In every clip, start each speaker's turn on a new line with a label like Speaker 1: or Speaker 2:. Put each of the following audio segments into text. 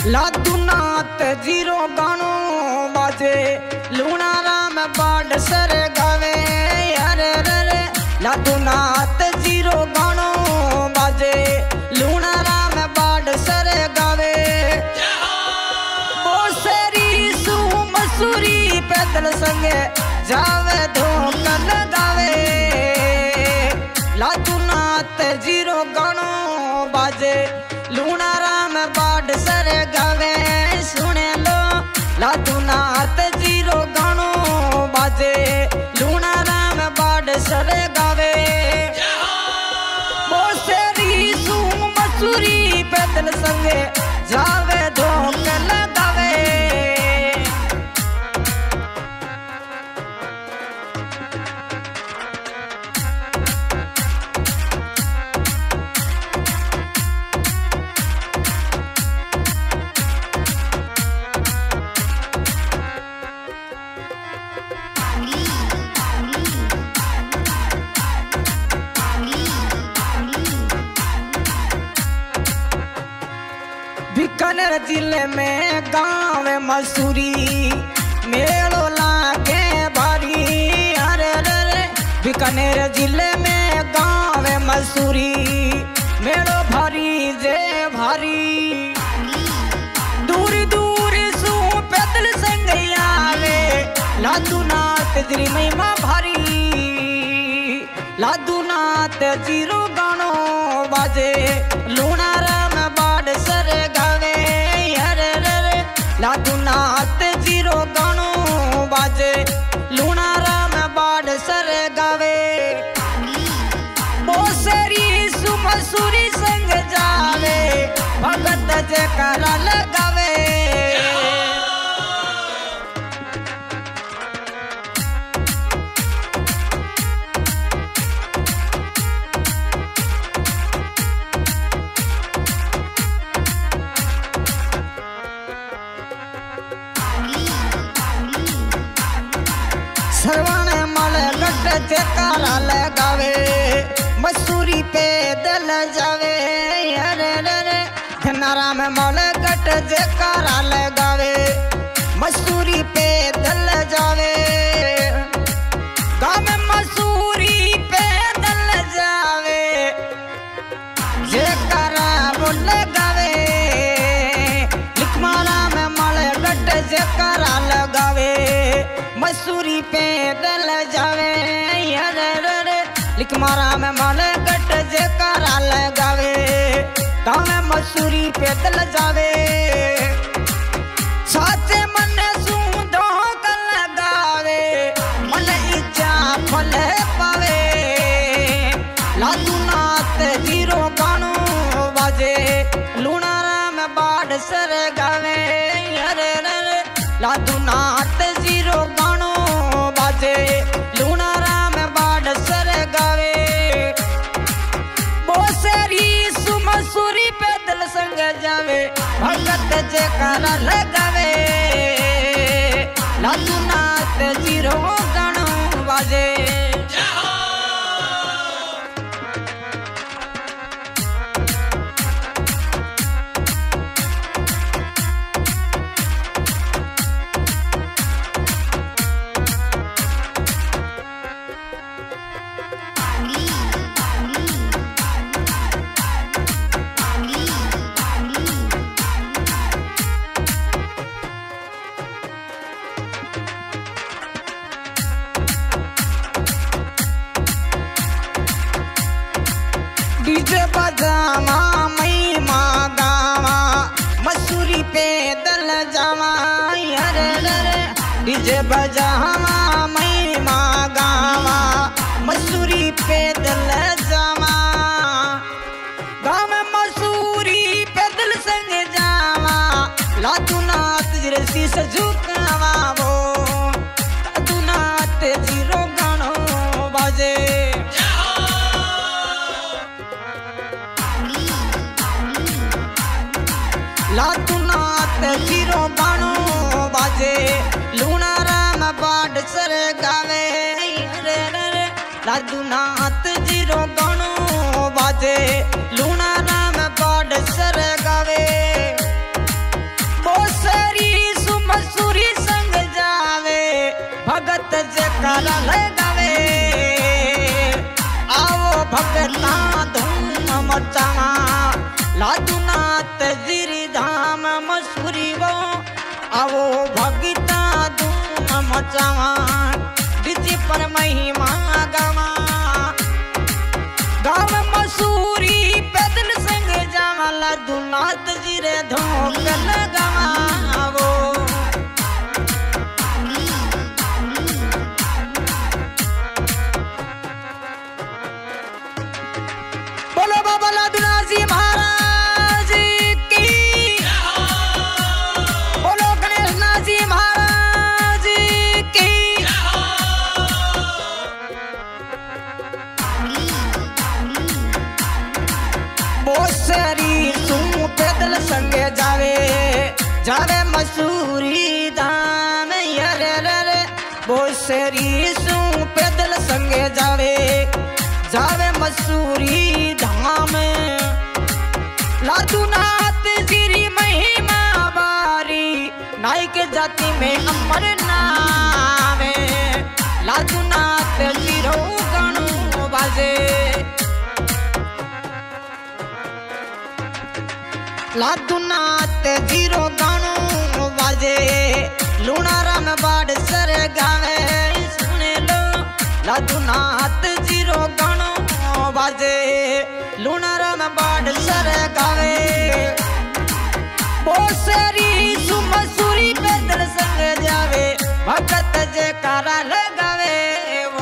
Speaker 1: लादूनाथ zero गानो बाजे लूणारा में बाड सर गावे अरे रे लादूनाथ जीरो गानो बाजे लूणारा में बाड सर गावे बोसरी सू मसूरी पैदल संगे जावे धोकल गावे लादूनाथ जीरो गानो बाजे लूणारा में बाड सर गावे सुने लो लादूनाथ जीरो गानो बाजे लूणारा में बाड सर गावे बोसरी सू मसूरी पैदल संगे जावे धोकल गावे बीकानेर जिले में गाँव मसूरी मेलो लागे भारी अरे रे बीकानेर जिले में गाँव मसूरी मेलो भारी जे भारी दूर दूर सू पैदल संग आवे लादूनाथ जी महिमा भारी लादूनाथ जीरो गानो बाजे लूणारा में बाड सर गावे अरे रे लादूनाथ जीरो गानो बाजे लूणारा में बाड सर गावे बोसरी सू मसूरी संग जावे भगत जे करा लगावे सरवण मल गट जकारा लगावे मसूरी पे दल जावे अरे रे धनारा में मल गट जकारा लगावे मसूरी पे दल जावे गाँव में मसूरी पे दल जावे जकारा बोल गावे लिखमारा में मल गट जकारा लगावे मसूरी पे दल जावे अरे रे लिखमारा में मल गट जकारा लगावे गाँव में मसूरी पे दल जावे साचे मन सूंदो कल लगावे मन इच्छा फल पावे लादूनाथ जीरो गानो बाजे लूणारा में बाड सर गावे अरे रे लादूनाथ जीरो गानो बाजे लूणारा में बाड सर गावे बोसरी सू मसूरी पैदल संग जावे भगत जकारा लगावे लादूनाथ जीरो गानो बाजे डीजे बजावा महिमा गावा मसूरी पे दल जावा अरे रे डीजे बजावा महिमा गावा मसूरी पे दल जावा गाँव में मसूरी पैदल संग जावा लादूनाथ जी शीश झुकावा वो लादूनाथ जीरो गानो बाजे लादूनाथ जीरो गानो बाजे लूणारा में बाड सर गावे रे रे लादूनाथ जीरो गानो बाजे लूणारा में बाड सर गावे जयकारा लगावे आओ भगता धूम मचावा लादुनाथ गिरी धाम मसूरी वो आओ भगता धूम मचावा डीजे पर महिमा गावा गाँव मसूरी पैदल संग जावा लादुनाथ जी रे धोक लगावा वो बाबा लादुनाथ जी महाराज की बोलो गणेश नाथ जी महाराज की बोसरी तू पैदल संगे जावे जावे मसूरी धाम यरे रे बोसरी तू पैदल संगे जावे जावे मसूरी धाम लादुनाथ गिरी महिमा बारी नाइक जाति में अमर नाम लादुनाथ जीरो गणु बाजे लादुनाथ जीरो गणु बाजे लूणाराम बाड़ सर गावे सुने लो लादुनाथ जीरो गणु बाजे लूणाराम बाड़ सर गावे बोसरी सुमसूरी पैदल संग जावे भगत जयकारा लगावे वो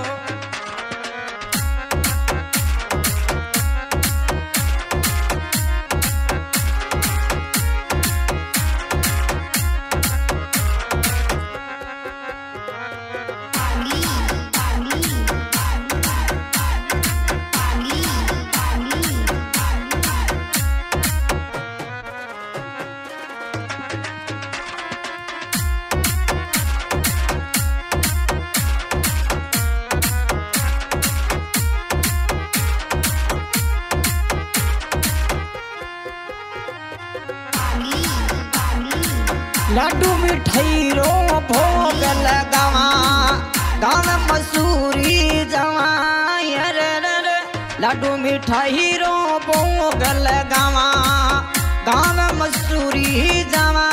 Speaker 1: लाडू मिठाई रो भोग लगावा गाँव मसूरी जवा लाडू मिठाई रो भोग लगावा गाँव मसूरी जवा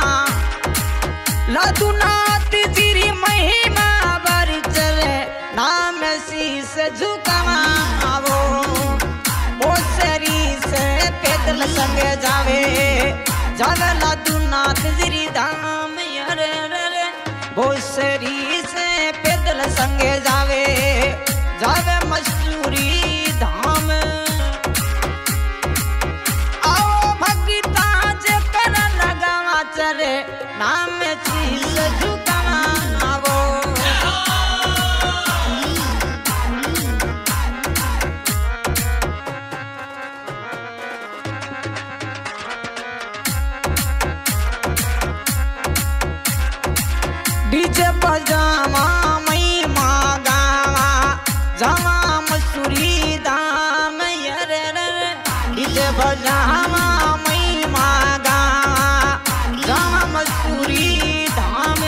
Speaker 1: लादुनाथ गिरी महिमा बर चले नाम शीस झुकावा वो बोसरी से पैदल संग जावे जावे लादुनाथ गिरी धाम यरे रे बोसरी से पैदल संगे जावे जावे मसूरी धाम आओ भगता जयकारा लगावा चले नाम शीस झुकावा वो डीजे बजावा महिमा गावा जावा मसूरी धाम यरे रे डीजे बजावा महिमा गावा जावा मसूरी धाम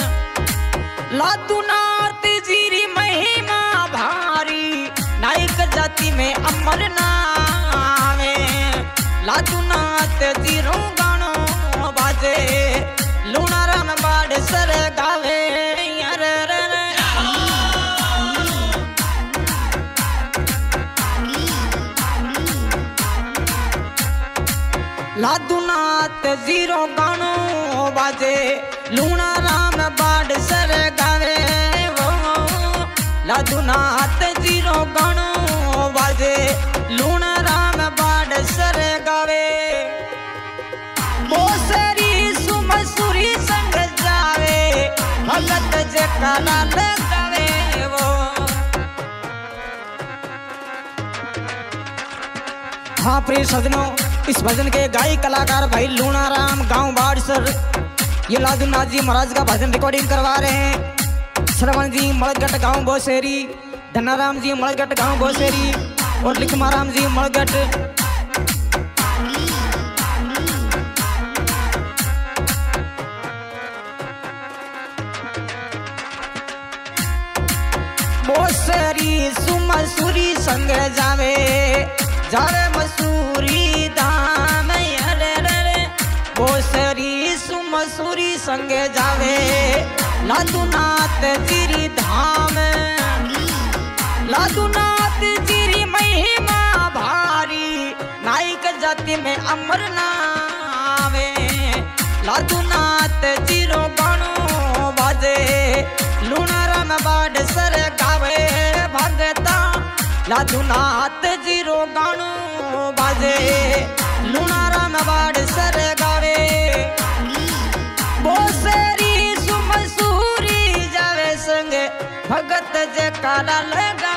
Speaker 1: लादुनाथ गिरी महिमा भारी नाइक जाति में अमर नाम लादुनाथ जीरो गानो बाजे लूणाराम बाड़ सर गावे यरे रे लादुनाथ जीरो गानो बाजे लूणाराम बाड़ सर गावे वो लादुनाथ जीरो गानो बाजे लूणाराम बाड़ सर गावे बोसरी सुमसूरी संग जावे भगत जयकारा लगावे वो हाँ प्रिय सजनों इस भजन के गायक कलाकार भाई लूणाराम गांव बाड़सर ये लादुनाथ जी महाराज का भजन रिकॉर्डिंग करवा रहे हैं। श्रवण जी मलगट गांव बोसेरी, धनाराम जी मलगट गांव बोसेरी और लिखमाराम जी मलगट। बोसरी सुमसूरी संग जावे जावे मसूरी धाम अरे रे बोसरी सुमसूरी संग जावे लादूनाथ जीरी धाम लादूनाथ जीरी महिमा भारी नाइक जाति में अमर नावे लादूनाथ जीरो गानो बाजे लुनारा में बाड सर गावे भगता लादूनाथ जीरो गानो बाजे लुनारा में बाड सर गावे बोसरी सुमसूरी जावे संगे भगत जयकारा लगा